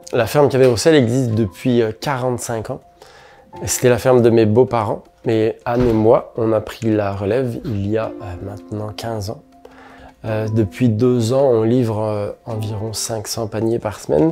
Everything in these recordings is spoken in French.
La ferme Cadet Roussel existe depuis 45 ans. C'était la ferme de mes beaux-parents. Mais Anne et moi, on a pris la relève il y a maintenant 15 ans. Depuis 2 ans, on livre environ 500 paniers par semaine.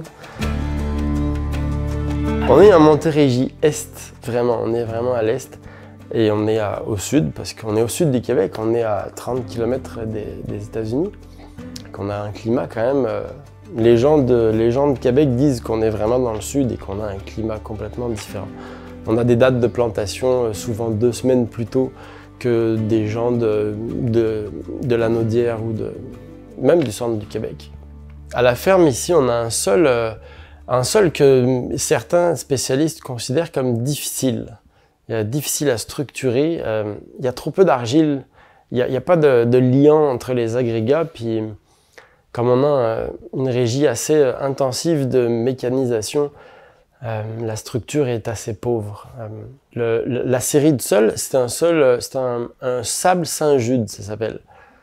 On est à Montérégie Est, vraiment, on est vraiment à l'Est. Et on est au Sud, parce qu'on est au Sud du Québec, on est à 30 km des États-Unis. On a un climat quand même... Les gens de Québec disent qu'on est vraiment dans le Sud et qu'on a un climat complètement différent. On a des dates de plantation souvent 2 semaines plus tôt que des gens de la Naudière ou même du centre du Québec. À la ferme ici, on a un sol que certains spécialistes considèrent comme difficile. Difficile à structurer, il y a trop peu d'argile, il n'y a pas de lien entre les agrégats, puis comme on a une régie assez intensive de mécanisation, la structure est assez pauvre. La série de sol, c'est un sable Saint-Jude, ça s'appelle.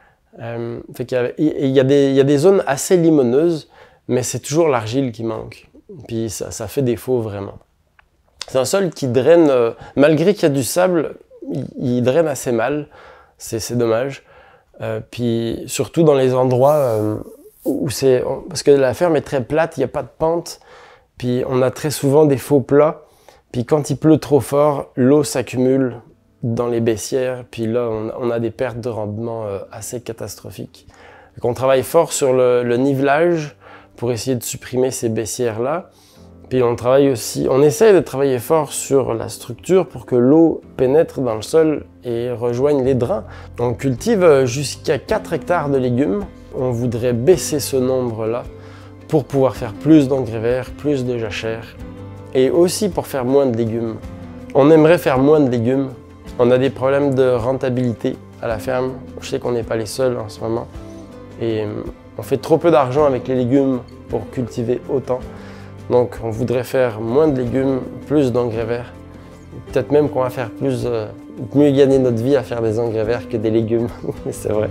Il y a des zones assez limoneuses, mais c'est toujours l'argile qui manque. Puis ça fait défaut vraiment. C'est un sol qui draine, malgré qu'il y a du sable, il draine assez mal. C'est dommage. Puis surtout dans les endroits où parce que la ferme est très plate, il n'y a pas de pente. Puis on a très souvent des faux plats. Puis quand il pleut trop fort, l'eau s'accumule dans les baissières. Puis là, on a des pertes de rendement assez catastrophiques. Donc on travaille fort sur le nivelage pour essayer de supprimer ces baissières-là. Puis on essaie de travailler fort sur la structure pour que l'eau pénètre dans le sol et rejoigne les drains. On cultive jusqu'à 4 hectares de légumes. On voudrait baisser ce nombre-là pour pouvoir faire plus d'engrais verts, plus de jachères et aussi pour faire moins de légumes. On aimerait faire moins de légumes. On a des problèmes de rentabilité à la ferme. Je sais qu'on n'est pas les seuls en ce moment. Et on fait trop peu d'argent avec les légumes pour cultiver autant. Donc on voudrait faire moins de légumes, plus d'engrais verts. Peut-être même qu'on va faire mieux gagner notre vie à faire des engrais verts que des légumes, c'est vrai.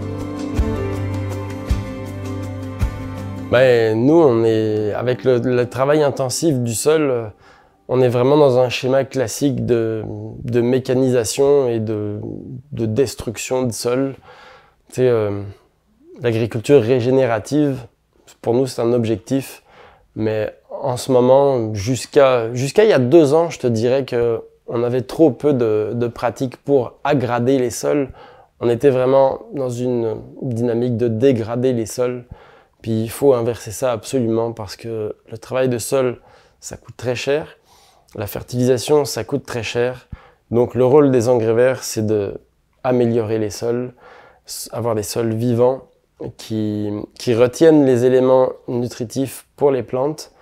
Nous, avec le travail intensif du sol, on est vraiment dans un schéma classique de mécanisation et de destruction du sol. L'agriculture régénérative, pour nous, c'est un objectif, mais en ce moment, jusqu'à il y a 2 ans, je te dirais qu'on avait trop peu de pratiques pour aggrader les sols. On était vraiment dans une dynamique de dégrader les sols. Puis il faut inverser ça absolument parce que le travail de sol, ça coûte très cher. La fertilisation, ça coûte très cher. Donc le rôle des engrais verts, c'est d'améliorer les sols, avoir des sols vivants qui retiennent les éléments nutritifs pour les plantes,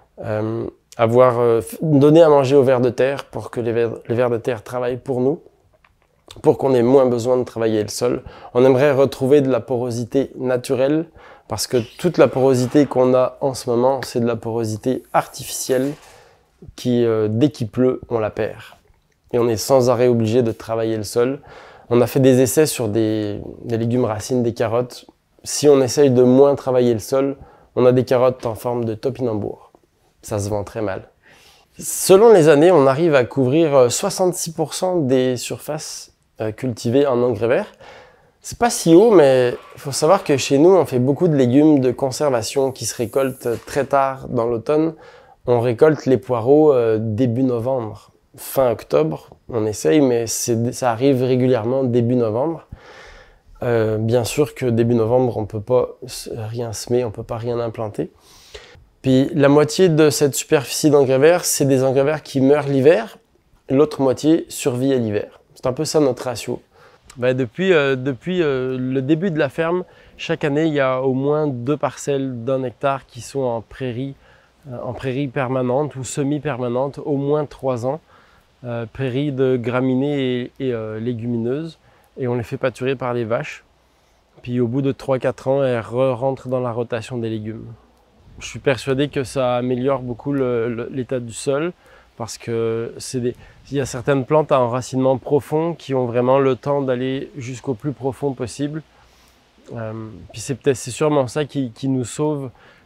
donner à manger aux vers de terre pour que les vers de terre travaillent pour nous, pour qu'on ait moins besoin de travailler le sol. On aimerait retrouver de la porosité naturelle parce que toute la porosité qu'on a en ce moment, c'est de la porosité artificielle qui, dès qu'il pleut, on la perd. Et on est sans arrêt obligé de travailler le sol. On a fait des essais sur des légumes racines, des carottes. Si on essaye de moins travailler le sol, on a des carottes en forme de topinambour. Ça se vend très mal. Selon les années, on arrive à couvrir 66% des surfaces cultivées en engrais verts. C'est pas si haut, mais il faut savoir que chez nous, on fait beaucoup de légumes de conservation qui se récoltent très tard dans l'automne. On récolte les poireaux début novembre, fin octobre. On essaye, mais ça arrive régulièrement début novembre. Bien sûr que début novembre, on ne peut pas rien semer, on ne peut pas rien implanter. Puis la moitié de cette superficie d'engrais verts, c'est des engrais verts qui meurent l'hiver. L'autre moitié survit à l'hiver. C'est un peu ça notre ratio. Depuis le début de la ferme, chaque année, il y a au moins 2 parcelles d'1 hectare qui sont en prairie permanente ou semi-permanente, au moins 3 ans. Prairies de graminées et légumineuses. Et on les fait pâturer par les vaches. Puis au bout de 3-4 ans, elles rentrent dans la rotation des légumes. Je suis persuadé que ça améliore beaucoup l'état du sol parce que il y a certaines plantes à enracinement profond qui ont vraiment le temps d'aller jusqu'au plus profond possible. Puis c'est sûrement ça qui nous sauve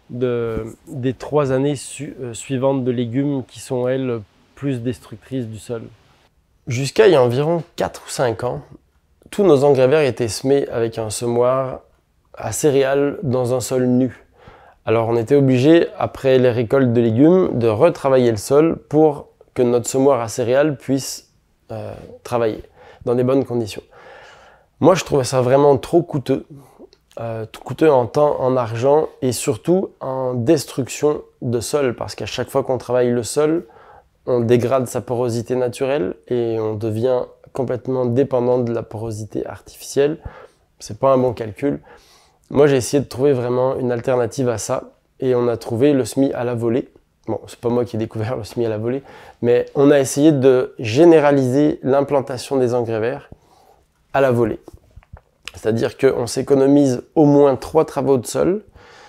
des 3 années suivantes de légumes qui sont, elles, plus destructrices du sol. Jusqu'à il y a environ 4 ou 5 ans, tous nos engrais verts étaient semés avec un semoir à céréales dans un sol nu. Alors on était obligé, après les récoltes de légumes, de retravailler le sol pour que notre semoir à céréales puisse travailler dans des bonnes conditions. Moi je trouvais ça vraiment trop coûteux. Coûteux en temps, en argent et surtout en destruction de sol, parce qu'à chaque fois qu'on travaille le sol, on dégrade sa porosité naturelle et on devient complètement dépendant de la porosité artificielle. C'est pas un bon calcul. Moi j'ai essayé de trouver vraiment une alternative à ça et on a trouvé le semis à la volée. Bon, c'est pas moi qui ai découvert le semis à la volée, mais on a essayé de généraliser l'implantation des engrais verts à la volée. C'est-à-dire qu'on s'économise au moins 3 travaux de sol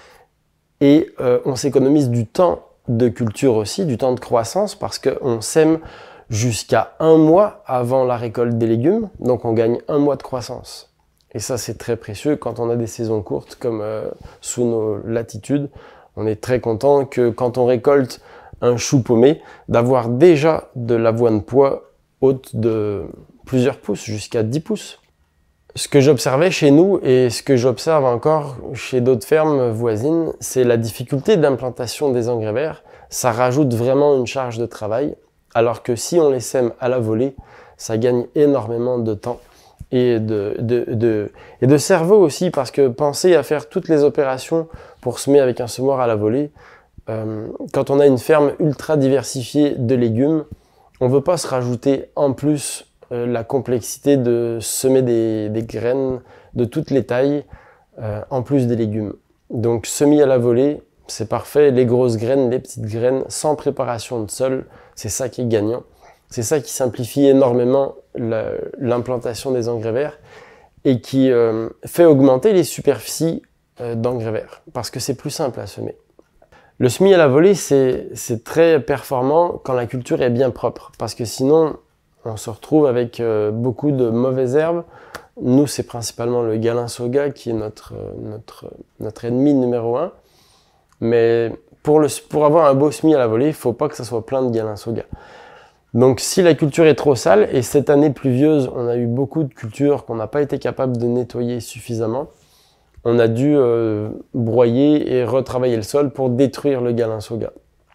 et on s'économise du temps de culture aussi, du temps de croissance, parce qu'on sème jusqu'à 1 mois avant la récolte des légumes, donc on gagne 1 mois de croissance. Et ça c'est très précieux quand on a des saisons courtes comme sous nos latitudes. On est très content que quand on récolte un chou paumé, d'avoir déjà de l'avoine pois haute de plusieurs pouces, jusqu'à 10 pouces. Ce que j'observais chez nous et ce que j'observe encore chez d'autres fermes voisines, c'est la difficulté d'implantation des engrais verts. Ça rajoute vraiment une charge de travail, alors que si on les sème à la volée, ça gagne énormément de temps et de cerveau aussi, parce que penser à faire toutes les opérations pour semer avec un semoir à la volée, quand on a une ferme ultra diversifiée de légumes, on ne veut pas se rajouter en plus la complexité de semer des graines de toutes les tailles en plus des légumes. Donc semis à la volée, c'est parfait. Les grosses graines, les petites graines, sans préparation de sol, c'est ça qui est gagnant. C'est ça qui simplifie énormément l'implantation des engrais verts et qui fait augmenter les superficies d'engrais verts parce que c'est plus simple à semer. Le semis à la volée, c'est très performant quand la culture est bien propre, parce que sinon on se retrouve avec beaucoup de mauvaises herbes. Nous, c'est principalement le galinsoga qui est notre ennemi numéro 1. Mais pour avoir un beau semis à la volée, il ne faut pas que ça soit plein de galinsoga. Donc si la culture est trop sale, et cette année pluvieuse, on a eu beaucoup de cultures qu'on n'a pas été capable de nettoyer suffisamment, on a dû broyer et retravailler le sol pour détruire le galinsoga.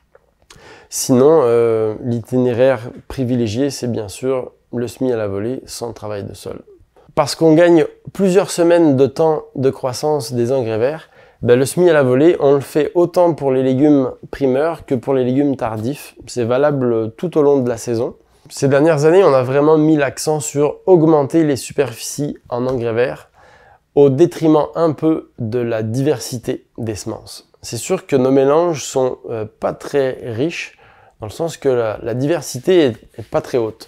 Sinon, l'itinéraire privilégié, c'est bien sûr le semis à la volée sans travail de sol. Parce qu'on gagne plusieurs semaines de temps de croissance des engrais verts, le semis à la volée, on le fait autant pour les légumes primeurs que pour les légumes tardifs. C'est valable tout au long de la saison. Ces dernières années, on a vraiment mis l'accent sur augmenter les superficies en engrais verts au détriment un peu de la diversité des semences. C'est sûr que nos mélanges sont pas très riches, dans le sens que la diversité est pas très haute.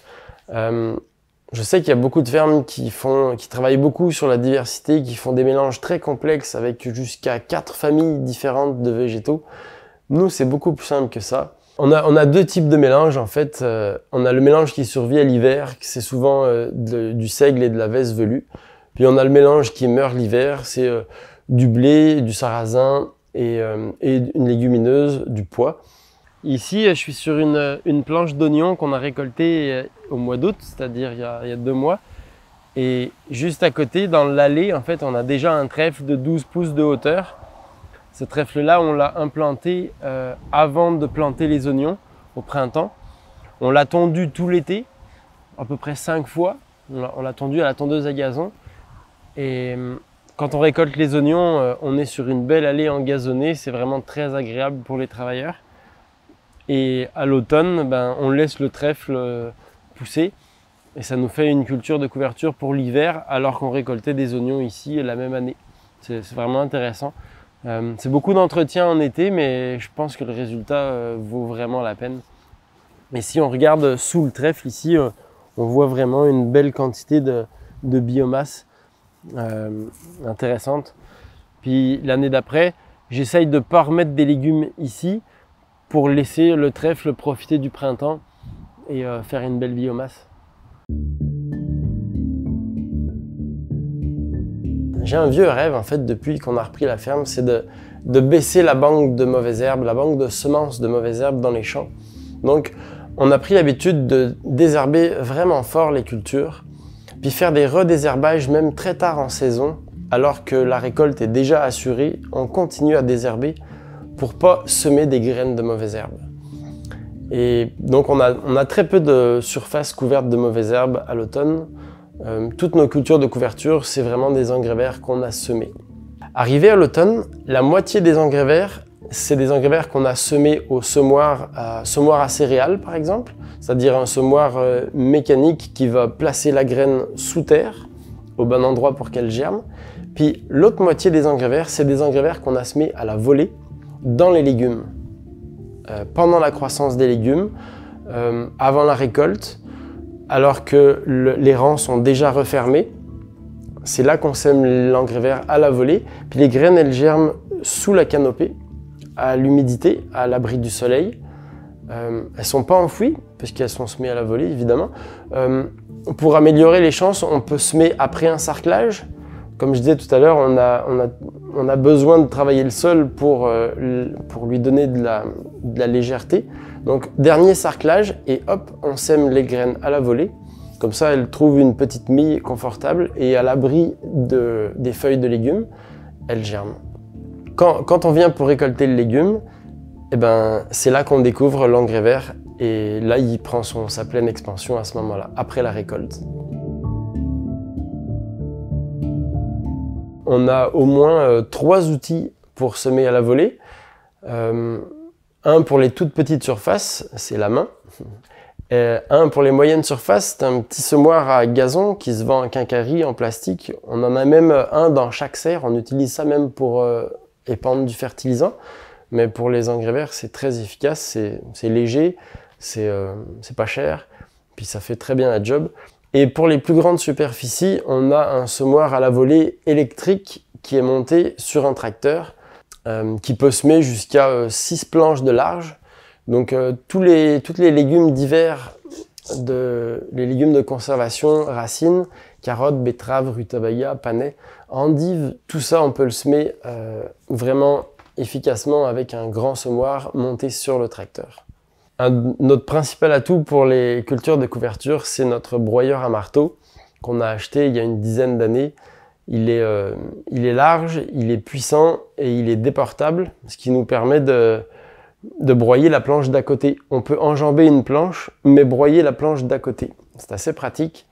Je sais qu'il y a beaucoup de fermes qui travaillent beaucoup sur la diversité, qui font des mélanges très complexes avec jusqu'à 4 familles différentes de végétaux. Nous, c'est beaucoup plus simple que ça. On a 2 types de mélanges en fait. On a le mélange qui survit à l'hiver, c'est souvent du seigle et de la vesse velue. Puis on a le mélange qui meurt l'hiver, c'est du blé, du sarrasin et une légumineuse, du pois. Ici, je suis sur une planche d'oignons qu'on a récoltée au mois d'août, c'est-à-dire il y a 2 mois. Et juste à côté, dans l'allée, en fait, on a déjà un trèfle de 12 pouces de hauteur. Ce trèfle-là, on l'a implanté avant de planter les oignons au printemps. On l'a tondu tout l'été, à peu près 5 fois. On l'a tondu à la tondeuse à gazon. Et quand on récolte les oignons, on est sur une belle allée engazonnée. C'est vraiment très agréable pour les travailleurs. Et à l'automne, on laisse le trèfle pousser et ça nous fait une culture de couverture pour l'hiver alors qu'on récoltait des oignons ici la même année. C'est vraiment intéressant. C'est beaucoup d'entretien en été, mais je pense que le résultat vaut vraiment la peine. Et si on regarde sous le trèfle ici, on voit vraiment une belle quantité de biomasse intéressante. Puis l'année d'après, j'essaye de ne pas remettre des légumes ici pour laisser le trèfle profiter du printemps et faire une belle biomasse. J'ai un vieux rêve en fait depuis qu'on a repris la ferme, c'est de baisser la banque de mauvaises herbes, la banque de semences de mauvaises herbes dans les champs. Donc, on a pris l'habitude de désherber vraiment fort les cultures, puis faire des redésherbages même très tard en saison, alors que la récolte est déjà assurée, on continue à désherber pour pas semer des graines de mauvaises herbes. Et donc on a très peu de surface couverte de mauvaises herbes à l'automne. Toutes nos cultures de couverture, c'est vraiment des engrais verts qu'on a semés. Arrivé à l'automne, la moitié des engrais verts, c'est des engrais verts qu'on a semés au semoir à céréales par exemple, c'est-à-dire un semoir mécanique qui va placer la graine sous terre, au bon endroit pour qu'elle germe. Puis l'autre moitié des engrais verts, c'est des engrais verts qu'on a semés à la volée dans les légumes. Pendant la croissance des légumes, avant la récolte, alors que les rangs sont déjà refermés, c'est là qu'on sème l'engrais vert à la volée. Puis les graines, elles germent sous la canopée, à l'humidité, à l'abri du soleil. Elles ne sont pas enfouies, parce qu'elles sont semées à la volée, évidemment. Pour améliorer les chances, on peut semer après un sarclage. Comme je disais tout à l'heure, on a besoin de travailler le sol pour lui donner de la légèreté. Donc, dernier sarclage, et hop, on sème les graines à la volée. Comme ça, elles trouvent une petite mie confortable et à l'abri des feuilles de légumes, elles germent. Quand on vient pour récolter le légume, eh ben, c'est là qu'on découvre l'engrais vert et là, il prend sa pleine expansion à ce moment-là, après la récolte. On a au moins 3 outils pour semer à la volée. Un pour les toutes petites surfaces, c'est la main. Et un pour les moyennes surfaces, c'est un petit semoir à gazon qui se vend en quincaillerie, en plastique. On en a même un dans chaque serre, on utilise ça même pour épandre du fertilisant. Mais pour les engrais verts, c'est très efficace, c'est léger, c'est pas cher, puis ça fait très bien la job. Et pour les plus grandes superficies, on a un semoir à la volée électrique qui est monté sur un tracteur qui peut semer jusqu'à 6 planches de large. Donc tous les légumes d'hiver, les légumes de conservation, racines, carottes, betteraves, rutabaga, panais, endives, tout ça on peut le semer vraiment efficacement avec un grand semoir monté sur le tracteur. Notre principal atout pour les cultures de couverture, c'est notre broyeur à marteau qu'on a acheté il y a une dizaine d'années. Il est large, il est puissant et il est déportable, ce qui nous permet de broyer la planche d'à côté. On peut enjamber une planche, mais broyer la planche d'à côté. C'est assez pratique.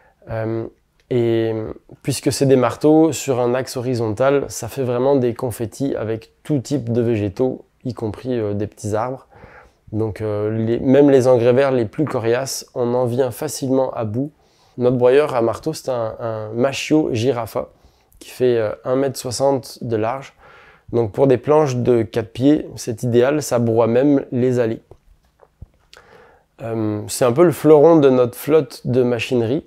Et puisque c'est des marteaux sur un axe horizontal, ça fait vraiment des confettis avec tout type de végétaux, y compris des petits arbres. Donc même les engrais verts les plus coriaces, on en vient facilement à bout. Notre broyeur à marteau, c'est un Machio Girafa qui fait 1,60 m de large. Donc pour des planches de 4 pieds, c'est idéal, ça broie même les allées. C'est un peu le fleuron de notre flotte de machinerie.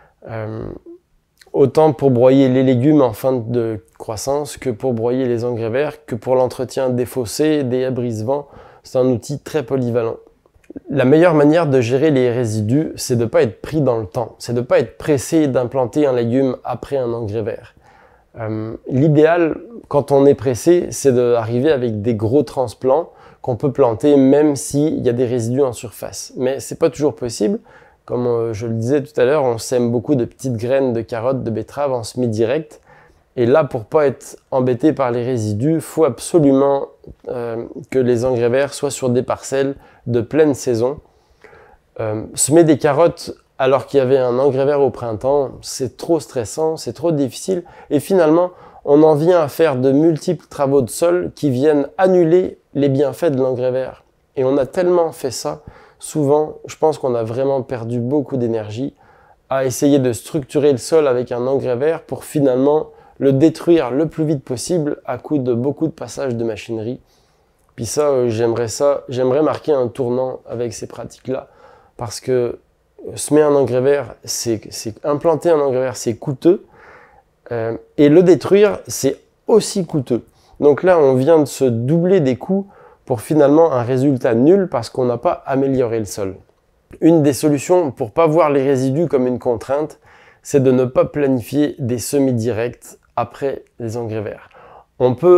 Autant pour broyer les légumes en fin de croissance que pour broyer les engrais verts, que pour l'entretien des fossés, des abrise-vents. C'est un outil très polyvalent. La meilleure manière de gérer les résidus, c'est de ne pas être pris dans le temps. C'est de ne pas être pressé d'implanter un légume après un engrais vert. L'idéal, quand on est pressé, c'est d'arriver avec des gros transplants qu'on peut planter même s'il y a des résidus en surface. Mais ce n'est pas toujours possible. Comme je le disais tout à l'heure, on sème beaucoup de petites graines de carottes, de betteraves en semi-direct. Et là, pour ne pas être embêté par les résidus, il faut absolument que les engrais verts soient sur des parcelles de pleine saison. Semer des carottes alors qu'il y avait un engrais vert au printemps, c'est trop stressant, c'est trop difficile. Et finalement, on en vient à faire de multiples travaux de sol qui viennent annuler les bienfaits de l'engrais vert. Et on a tellement fait ça, souvent, je pense qu'on a vraiment perdu beaucoup d'énergie à essayer de structurer le sol avec un engrais vert pour finalement le détruire le plus vite possible à coup de beaucoup de passages de machinerie. Puis ça, j'aimerais marquer un tournant avec ces pratiques-là, parce que semer un engrais vert, implanter un engrais vert, c'est coûteux, et le détruire, c'est aussi coûteux. Donc là, on vient de se doubler des coûts pour finalement un résultat nul parce qu'on n'a pas amélioré le sol. Une des solutions pour ne pas voir les résidus comme une contrainte, c'est de ne pas planifier des semis directs après les engrais verts. On peut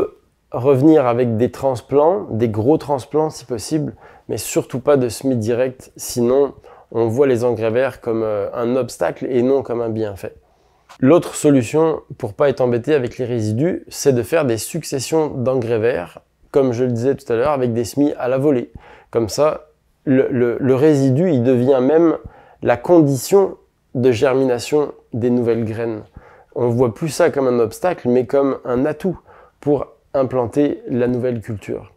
revenir avec des transplants, des gros transplants si possible, mais surtout pas de semis directs, sinon on voit les engrais verts comme un obstacle et non comme un bienfait. L'autre solution pour pas être embêté avec les résidus, c'est de faire des successions d'engrais verts, comme je le disais tout à l'heure, avec des semis à la volée. Comme ça, le résidu, il devient même la condition de germination des nouvelles graines. On ne voit plus ça comme un obstacle, mais comme un atout pour implanter la nouvelle culture.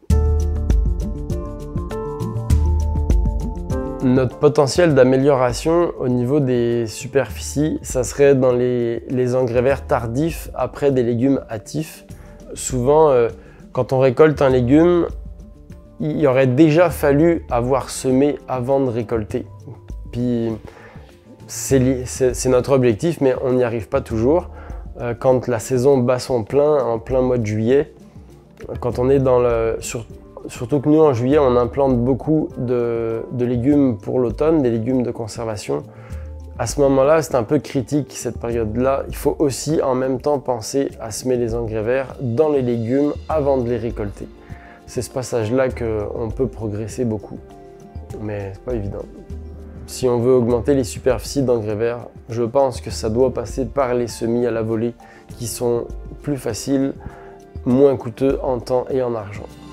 Notre potentiel d'amélioration au niveau des superficies, ça serait dans les engrais verts tardifs après des légumes hâtifs. Souvent, quand on récolte un légume, il aurait déjà fallu avoir semé avant de récolter. Puis c'est notre objectif, mais on n'y arrive pas toujours. Quand la saison bat son plein, en plein mois de juillet, quand on est dans surtout que nous, en juillet, on implante beaucoup de légumes pour l'automne, des légumes de conservation. À ce moment-là, c'est un peu critique, cette période-là. Il faut aussi, en même temps, penser à semer les engrais verts dans les légumes avant de les récolter. C'est ce passage-là qu'on peut progresser beaucoup, mais c'est pas évident. Si on veut augmenter les superficies d'engrais verts, je pense que ça doit passer par les semis à la volée qui sont plus faciles, moins coûteux en temps et en argent.